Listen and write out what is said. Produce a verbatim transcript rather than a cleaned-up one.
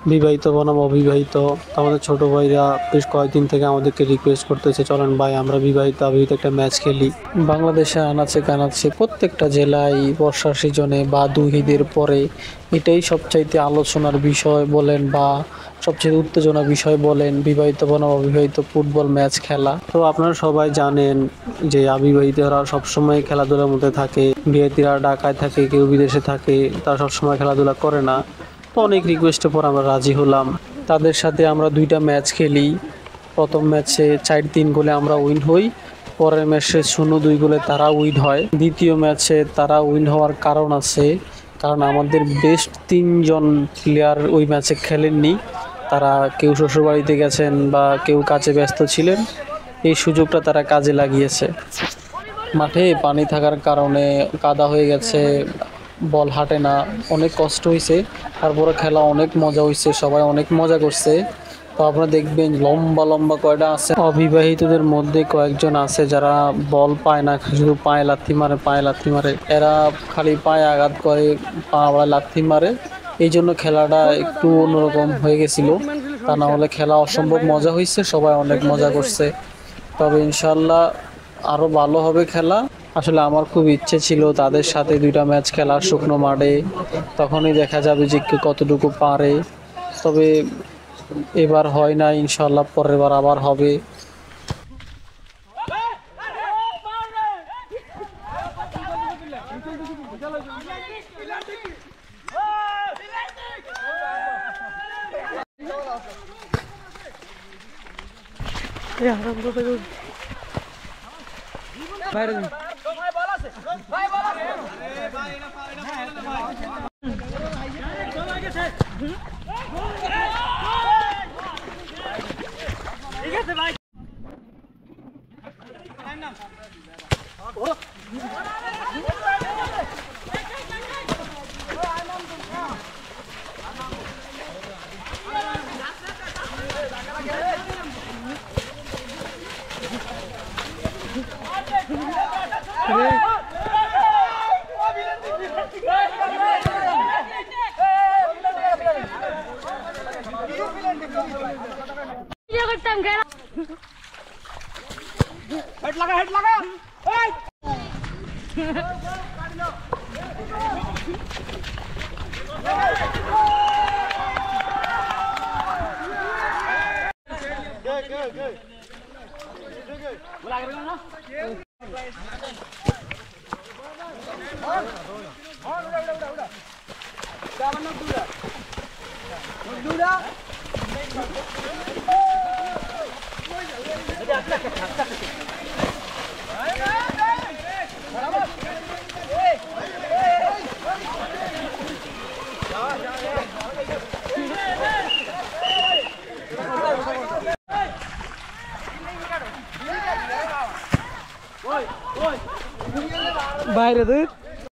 বিবাহিত বনাম অবিবাহিত। আমাদের ছোট ভাইরা বেশ কয়েকদিন থেকে আমাদেরকে রিকোয়েস্ট করতেছে, চলেন ভাই আমরা বিবাহিত অবিবাহিত একটা ম্যাচ খেলি। বাংলাদেশে আনাচে কানাচে প্রত্যেকটা জেলায় বর্ষার সিজনে বা দুই ঈদের পরে এটাই সবচাইতে আলোচনার বিষয় বলেন বা সবচেয়ে উত্তেজনা বিষয় বলেন, বিবাহিত বনাম অবিবাহিত ফুটবল ম্যাচ খেলা। তো আপনারা সবাই জানেন যে অবিবাহিতরা সবসময় খেলাধুলার মধ্যে থাকে, বিবাহিতরা ঢাকায় থাকে, কেউ বিদেশে থাকে, তারা সবসময় খেলাধুলা করে না। তো অনেক রিকোয়েস্টের পর আমরা রাজি হলাম, তাদের সাথে আমরা দুইটা ম্যাচ খেলি। প্রথম ম্যাচে চার তিন গোলে আমরা উইন হই, পরের ম্যাচে শূন্য দুই গোলে তারা উইন হয়। দ্বিতীয় ম্যাচে তারা উইন হওয়ার কারণ আছে, কারণ আমাদের বেস্ট তিনজন প্লেয়ার ওই ম্যাচে খেলেননি, তারা কেউ শ্বশুরবাড়িতে গেছেন বা কেউ কাজে ব্যস্ত ছিলেন। এই সুযোগটা তারা কাজে লাগিয়েছে। মাঠে পানি থাকার কারণে কাদা হয়ে গেছে, বল হাঁটে না, অনেক কষ্ট হয়েছে। তারপরে খেলা অনেক মজা হয়েছে, সবাই অনেক মজা করছে। তো আপনারা দেখবেন লম্বা লম্বা কয়টা আছে অবিবাহিতদের মধ্যে, কয়েকজন আছে যারা বল পায় না, শুধু পায়ে লাথি মারে, পায়ে লাথি মারে। এরা খালি পায়ে আঘাত করে, পা আবার লাথি মারে। এই জন্য খেলাটা একটু অন্যরকম হয়ে গেছিল, তা না হলে খেলা অসম্ভব মজা হয়েছে, সবাই অনেক মজা করছে। তবে ইনশাল্লাহ আরও ভালো হবে খেলা। আসলে আমার খুব ইচ্ছে ছিল তাদের সাথে দুইটা ম্যাচ খেলার শুকনো মাঠে, তখনই দেখা যাবে যে কে কতটুকু পারে। তবে এবার হয় না, ইনশাল্লাহ পরের বার আবার হবে। हेड लगा हेड लगा বাইরে